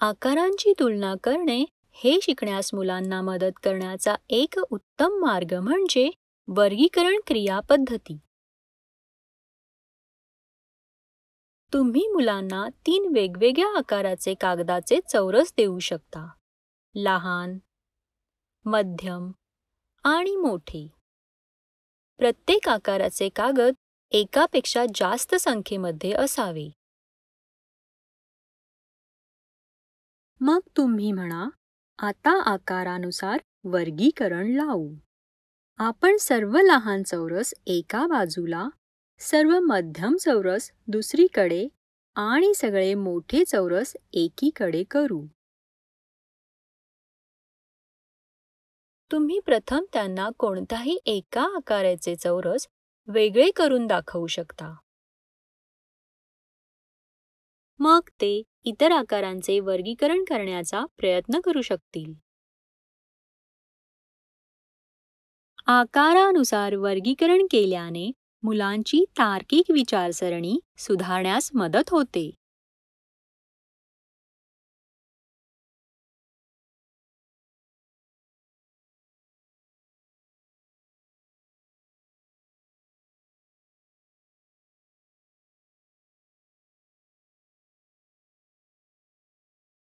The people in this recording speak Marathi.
आकारांची तुलना करणे हे शिकण्यास मुलांना मदत करण्याचा एक उत्तम मार्ग म्हणजे वर्गीकरण क्रियापद्धती. तुम्ही मुलांना 3 वेगवेगळ्या आकाराचे कागदाचे चौरस देऊ शकता. लहान, मध्यम आणि मोठे. प्रत्येक आकाराचे कागद एकापेक्षा जास्त संख्येमध्ये असावे. मग तुम्ही म्हणा, आता आकारानुसार वर्गीकरण लावू. आपण सर्व लहान चौरस एका बाजूला, सर्व मध्यम चौरस दुसरीकडे आणि सगळे मोठे चौरस एकीकडे करू. तुम्ही प्रथम त्यांना कोणत्याही एका आकाराचे चौरस वेगळे करून दाखवू शकता. मग ते इतर आकारांचे वर्गीकरण करण्याचा प्रयत्न करू शकतील. आकारानुसार वर्गीकरण केल्याने मुलांची तार्किक विचारसरणी सुधारण्यास मदत होते.